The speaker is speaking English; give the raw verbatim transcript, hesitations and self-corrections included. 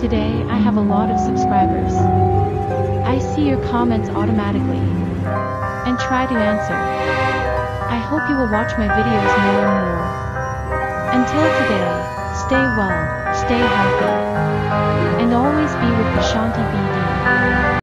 Today I have a lot of subscribers. I see your comments automatically and try to answer. I hope you will watch my videos more and more. Until today, stay well, stay healthy, and always be with bashontibd.